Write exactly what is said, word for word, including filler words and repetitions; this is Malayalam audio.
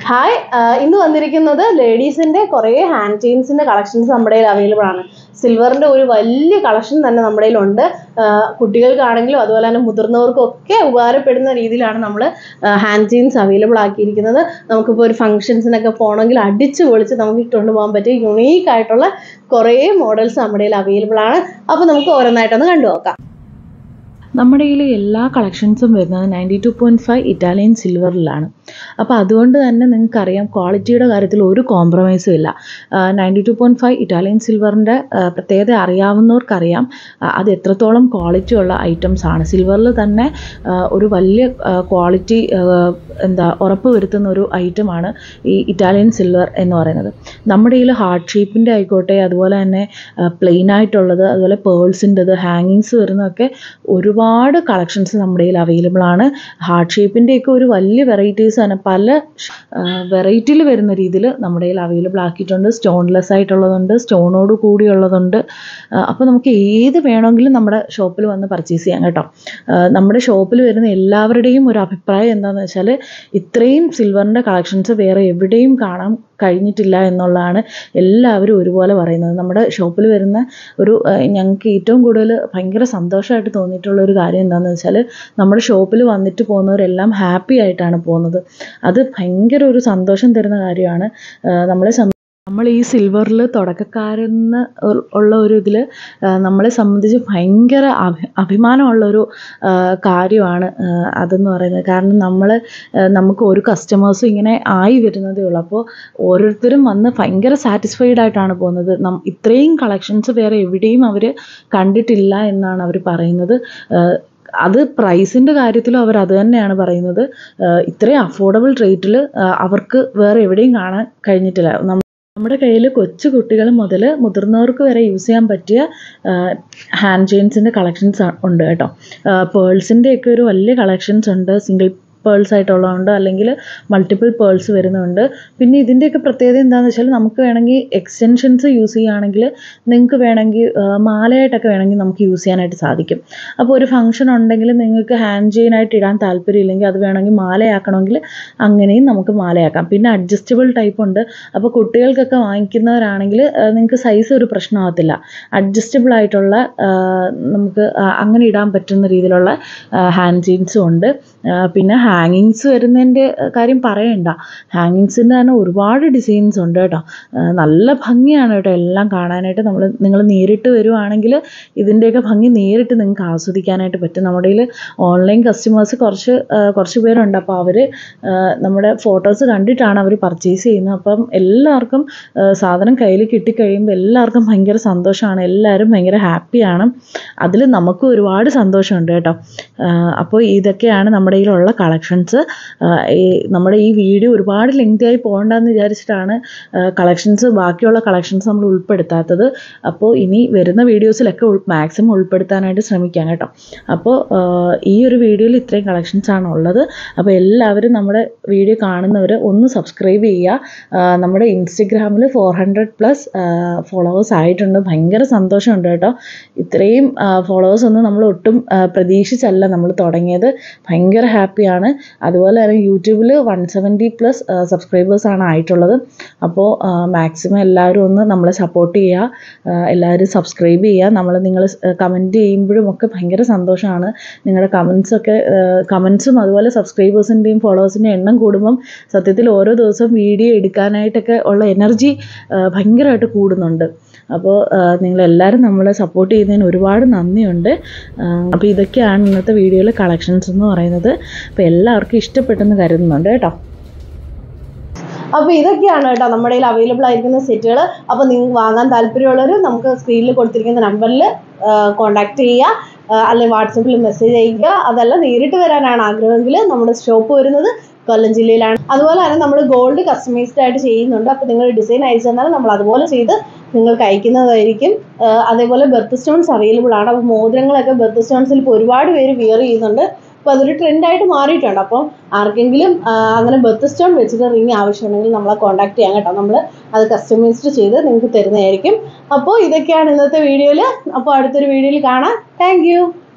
ഹായ് ഇന്ന് വന്നിരിക്കുന്നത് ലേഡീസിൻ്റെ കുറേ ഹാൻഡ് ചെയിൻസിൻ്റെ കളക്ഷൻസ് നമ്മുടെ കയ്യിൽ അവൈലബിൾ ആണ്. സിൽവറിൻ്റെ ഒരു വലിയ കളക്ഷൻ തന്നെ നമ്മുടെ കയ്യിലുണ്ട്. കുട്ടികൾക്കാണെങ്കിലും അതുപോലെ തന്നെ മുതിർന്നവർക്കും ഒക്കെ ഉപകാരപ്പെടുന്ന രീതിയിലാണ് നമ്മൾ ഹാൻഡ് ചെയിൻസ് അവൈലബിൾ ആക്കിയിരിക്കുന്നത്. നമുക്കിപ്പോൾ ഒരു ഫംഗ്ഷൻസിനൊക്കെ പോകണമെങ്കിൽ അടിച്ച് പൊളിച്ച് നമുക്ക് ഇട്ടുകൊണ്ട് പോകാൻ പറ്റിയ യുണീക്ക് ആയിട്ടുള്ള കുറേ മോഡൽസ് നമ്മുടെ കയ്യിൽ അവൈലബിൾ ആണ്. അപ്പോൾ നമുക്ക് ഓരോന്നായിട്ടൊന്ന് കണ്ടു നോക്കാം. നമ്മുടെ കയ്യിൽ എല്ലാ കളക്ഷൻസും വരുന്നത് ninety two point five Italian സിൽവറിലാണ്. അപ്പോൾ അതുകൊണ്ട് തന്നെ നിങ്ങൾക്കറിയാം ക്വാളിറ്റിയുടെ കാര്യത്തിൽ ഒരു കോംപ്രമൈസും ഇല്ല. Ninety two point five Italian സിൽവറിൻ്റെ പ്രത്യേകത അറിയാവുന്നവർക്കറിയാം അത് എത്രത്തോളം ക്വാളിറ്റി ഉള്ള ഐറ്റംസ് ആണ്. സിൽവറിൽ തന്നെ ഒരു വലിയ ക്വാളിറ്റി എന്താ ഉറപ്പ് വരുത്തുന്ന ഒരു ഐറ്റമാണ് ഈ ഇറ്റാലിയൻ സിൽവർ എന്ന് പറയുന്നത്. നമ്മുടെ കയ്യിൽ ഹാർട്ട് ഷേപ്പിൻ്റെ ആയിക്കോട്ടെ, അതുപോലെ തന്നെ പ്ലെയിൻ ആയിട്ടുള്ളത്, അതുപോലെ പേൾസിൻ്റെത്, ഹാങ്ങിങ്സ് വരുന്നതൊക്കെ ഒരുപാട് കളക്ഷൻസ് നമ്മുടെ കയ്യിൽ അവൈലബിൾ ആണ്. ഹാർട്ട് ഷേപ്പിൻ്റെയൊക്കെ ഒരു വലിയ വെറൈറ്റീസ് തന്നെ പല വെറൈറ്റിയിൽ വരുന്ന രീതിയിൽ നമ്മുടെ കയ്യിൽ അവൈലബിൾ ആക്കിയിട്ടുണ്ട്. സ്റ്റോൺലെസ് ആയിട്ടുള്ളതുണ്ട്, സ്റ്റോണോട് കൂടിയുള്ളതുണ്ട്. അപ്പോൾ നമുക്ക് ഏത് വേണമെങ്കിലും നമ്മുടെ ഷോപ്പിൽ വന്ന് പർച്ചേസ് ചെയ്യാം കേട്ടോ. നമ്മുടെ ഷോപ്പിൽ വരുന്ന എല്ലാവരുടെയും ഒരു അഭിപ്രായം എന്താണെന്ന് വെച്ചാൽ ഇത്രയും സിൽവറിൻ്റെ കളക്ഷൻസ് വേറെ എവിടെയും കാണാൻ കഴിഞ്ഞിട്ടില്ല എന്നുള്ളതാണ് എല്ലാവരും ഒരുപോലെ പറയുന്നത്. നമ്മുടെ ഷോപ്പിൽ വരുന്ന ഒരു ഞങ്ങൾക്ക് ഏറ്റവും കൂടുതൽ ഭയങ്കര സന്തോഷമായിട്ട് തോന്നിയിട്ടുള്ള ഒരു കാര്യം എന്താണെന്ന് വെച്ചാൽ നമ്മുടെ ഷോപ്പിൽ വന്നിട്ട് പോകുന്നവരെല്ലാം ഹാപ്പി ആയിട്ടാണ് പോകുന്നത്. അത് ഭയങ്കര ഒരു സന്തോഷം തരുന്ന കാര്യമാണ്. നമ്മളെ നമ്മൾ ഈ സിൽവറിൽ തുടക്കക്കാരെന്ന് ഉള്ള ഒരു ഇതിൽ നമ്മളെ സംബന്ധിച്ച് ഭയങ്കര അഭി അഭിമാനമുള്ളൊരു കാര്യമാണ് അതെന്ന് പറയുന്നത്. കാരണം നമ്മൾ നമുക്ക് ഒരു കസ്റ്റമേഴ്സും ഇങ്ങനെ ആയി വരുന്നതേ ഉള്ളൂ. അപ്പോൾ ഓരോരുത്തരും വന്ന് ഭയങ്കര സാറ്റിസ്ഫൈഡ് ആയിട്ടാണ് പോകുന്നത്. നം ഇത്രയും കളക്ഷൻസ് വേറെ എവിടെയും അവർ കണ്ടിട്ടില്ല എന്നാണ് അവർ പറയുന്നത്. അത് പ്രൈസിൻ്റെ കാര്യത്തിലും അവർ അത് തന്നെയാണ് പറയുന്നത്. ഇത്രയും അഫോർഡബിൾ റേറ്റിൽ അവർക്ക് വേറെ എവിടെയും കാണാൻ കഴിഞ്ഞിട്ടില്ല. നമ്മുടെ കയ്യിൽ കൊച്ചു കുട്ടികൾ മുതൽ മുതിർന്നവർക്ക് വരെ യൂസ് ചെയ്യാൻ പറ്റിയ ഹാൻഡ് ചെയിൻസിൻ്റെ കളക്ഷൻസ് ഉണ്ട് കേട്ടോ. പേൾസിൻ്റെയൊക്കെ ഒരു വലിയ കളക്ഷൻസ് ഉണ്ട്. സിംഗിൾ പേൾസ് ആയിട്ടുള്ളതുണ്ട്, അല്ലെങ്കിൽ മൾട്ടിപ്പിൾ പേൾസ് വരുന്നുണ്ട്. പിന്നെ ഇതിൻ്റെയൊക്കെ പ്രത്യേകത എന്താണെന്ന് വെച്ചാൽ നമുക്ക് വേണമെങ്കിൽ എക്സ്റ്റൻഷൻസ് യൂസ് ചെയ്യുകയാണെങ്കിൽ നിങ്ങൾക്ക് വേണമെങ്കിൽ മാലയായിട്ടൊക്കെ വേണമെങ്കിൽ നമുക്ക് യൂസ് ചെയ്യാനായിട്ട് സാധിക്കും. അപ്പോൾ ഒരു ഫംഗ്ഷൻ ഉണ്ടെങ്കിൽ നിങ്ങൾക്ക് ഹാൻഡ് ചെയിനായിട്ട് ഇടാൻ താല്പര്യമില്ലെങ്കിൽ അത് വേണമെങ്കിൽ മാലയാക്കണമെങ്കിൽ അങ്ങനെയും നമുക്ക് മാലയാക്കാം. പിന്നെ അഡ്ജസ്റ്റബിൾ ടൈപ്പ് ഉണ്ട്. അപ്പോൾ കുട്ടികൾക്കൊക്കെ വാങ്ങിക്കുന്നവരാണെങ്കിൽ നിങ്ങൾക്ക് സൈസ് ഒരു പ്രശ്നമാകത്തില്ല. അഡ്ജസ്റ്റബിൾ ആയിട്ടുള്ള നമുക്ക് അങ്ങനെ ഇടാൻ പറ്റുന്ന രീതിയിലുള്ള ഹാൻഡ് ചെയിൻസും ഉണ്ട്. പിന്നെ ഹാങ്ങിങ്സ് വരുന്നതിൻ്റെ കാര്യം പറയണ്ട. ഹാങ്ങിങ്സിൻ്റെ തന്നെ ഒരുപാട് ഡിസൈൻസ് ഉണ്ട് കേട്ടോ. നല്ല ഭംഗിയാണ് കേട്ടോ എല്ലാം കാണാനായിട്ട്. നമ്മൾ നിങ്ങൾ നേരിട്ട് വരുവാണെങ്കിൽ ഇതിൻ്റെയൊക്കെ ഭംഗി നേരിട്ട് നിങ്ങൾക്ക് ആസ്വദിക്കാനായിട്ട് പറ്റും. നമ്മുടെ കയ്യിൽ ഓൺലൈൻ കസ്റ്റമേഴ്സ് കുറച്ച് കുറച്ച് പേരുണ്ട്. അപ്പോൾ അവർ നമ്മുടെ ഫോട്ടോസ് കണ്ടിട്ടാണ് അവർ പർച്ചേസ് ചെയ്യുന്നത്. അപ്പം എല്ലാവർക്കും സാധനം കയ്യിൽ കിട്ടിക്കഴിയുമ്പോൾ എല്ലാവർക്കും ഭയങ്കര സന്തോഷമാണ്. എല്ലാവരും ഭയങ്കര ഹാപ്പിയാണ്. അതിൽ നമുക്കും ഒരുപാട് സന്തോഷമുണ്ട് കേട്ടോ. അപ്പോൾ ഇതൊക്കെയാണ് നമ്മുടെ കയ്യിലുള്ള കളക്ഷൻസ്. ഈ നമ്മുടെ ഈ വീഡിയോ ഒരുപാട് ലെങ്തി ആയി പോകണ്ടെന്ന് വിചാരിച്ചിട്ടാണ് കളക്ഷൻസ് ബാക്കിയുള്ള കളക്ഷൻസ് നമ്മൾ ഉൾപ്പെടുത്താത്തത്. അപ്പോൾ ഇനി വരുന്ന വീഡിയോസിലൊക്കെ മാക്സിമം ഉൾപ്പെടുത്താനായിട്ട് ശ്രമിക്കാം കേട്ടോ. അപ്പോൾ ഈ ഒരു വീഡിയോയിൽ ഇത്രയും കളക്ഷൻസാണ് ഉള്ളത്. അപ്പോൾ എല്ലാവരും നമ്മുടെ വീഡിയോ കാണുന്നവർ ഒന്ന് സബ്സ്ക്രൈബ് ചെയ്യുക. നമ്മുടെ ഇൻസ്റ്റഗ്രാമിൽ ഫോർ ഹൺഡ്രഡ് പ്ലസ് ഫോളോവേഴ്സ് ആയിട്ടുണ്ട്. ഭയങ്കര സന്തോഷമുണ്ട് കേട്ടോ. ഇത്രയും ഫോളോവേഴ്സ് ഒന്നും നമ്മൾ ഒട്ടും പ്രതീക്ഷിച്ചല്ല നമ്മൾ തുടങ്ങിയത്. ഭയങ്കര ഹാപ്പിയാണ്. അതുപോലെ തന്നെ യൂട്യൂബിൽ വൺ സെവൻറ്റി പ്ലസ് സബ്സ്ക്രൈബേഴ്സാണ് ആയിട്ടുള്ളത്. അപ്പോൾ മാക്സിമം എല്ലാവരും ഒന്ന് നമ്മളെ സപ്പോർട്ട് ചെയ്യുക. എല്ലാവരും സബ്സ്ക്രൈബ് ചെയ്യുക. നമ്മൾ നിങ്ങൾ കമൻറ്റ് ചെയ്യുമ്പോഴും ഒക്കെ ഭയങ്കര സന്തോഷമാണ്. നിങ്ങളുടെ കമൻസൊക്കെ കമൻസും അതുപോലെ സബ്സ്ക്രൈബേഴ്സിൻ്റെയും ഫോളോവേഴ്സിൻ്റെയും എണ്ണം കൂടുമ്പം സത്യത്തിൽ ഓരോ ദിവസവും വീഡിയോ എടുക്കാനായിട്ടൊക്കെ ഉള്ള എനർജി ഭയങ്കരമായിട്ട് കൂടുന്നുണ്ട്. അപ്പോൾ നിങ്ങളെല്ലാവരും നമ്മളെ സപ്പോർട്ട് ചെയ്യുന്നതിന് ഒരുപാട് നന്ദിയുണ്ട്. അപ്പോൾ ഇതൊക്കെയാണ് ഇന്നത്തെ വീഡിയോയിലെ കളക്ഷൻസ് എന്ന് പറയുന്നത്. അപ്പോൾ എല്ലാവർക്കും ഇഷ്ടപ്പെട്ടെന്ന് കരുതുന്നുണ്ട് കേട്ടോ. അപ്പോൾ ഇതൊക്കെയാണ് കേട്ടോ നമ്മുടെ കയ്യിൽ അവൈലബിൾ ആയിരിക്കുന്ന സെറ്റുകൾ. അപ്പോൾ നിങ്ങൾക്ക് വാങ്ങാൻ താല്പര്യമുള്ളവർ നമുക്ക് സ്ക്രീനിൽ കൊടുത്തിരിക്കുന്ന നമ്പറിൽ കോൺടാക്റ്റ് ചെയ്യുക, അല്ലെങ്കിൽ വാട്സപ്പിൽ മെസ്സേജ് അയയ്ക്കുക. അതല്ല നേരിട്ട് വരാനാണ് ആഗ്രഹമെങ്കിൽ നമ്മുടെ ഷോപ്പ് വരുന്നത് കൊല്ലം ജില്ലയിലാണ്. അതുപോലെ തന്നെ നമ്മൾ ഗോൾഡ് കസ്റ്റമൈസ്ഡ് ആയിട്ട് ചെയ്യുന്നുണ്ട്. അപ്പോൾ നിങ്ങൾ ഡിസൈൻ അയച്ചു തന്നാൽ നമ്മൾ അതുപോലെ ചെയ്ത് നിങ്ങൾക്ക് അയക്കുന്നതായിരിക്കും. അതേപോലെ ബെർത്ത് സ്റ്റോൺസ് അവൈലബിൾ ആണ്. അപ്പോൾ മോതിരങ്ങളൊക്കെ ബെർത്ത് സ്റ്റോൺസിൽ ഇപ്പോൾ ഒരുപാട് പേര് വിയർ ചെയ്യുന്നുണ്ട്. അപ്പോൾ അതൊരു ട്രെൻഡായിട്ട് മാറിയിട്ടുണ്ട്. അപ്പം ആർക്കെങ്കിലും അങ്ങനെ ബെർത്ത് സ്റ്റോൺ വെച്ചിട്ട് റിങ് ആവശ്യമുണ്ടെങ്കിൽ നമ്മളെ കോൺടാക്ട് ചെയ്യാം കേട്ടോ. നമ്മൾ അത് കസ്റ്റമൈസ്ഡ് ചെയ്ത് നിങ്ങൾക്ക് തരുന്നതായിരിക്കും. അപ്പോൾ ഇതൊക്കെയാണ് ഇന്നത്തെ വീഡിയോയിൽ. അപ്പോൾ അടുത്തൊരു വീഡിയോയിൽ കാണാം. താങ്ക്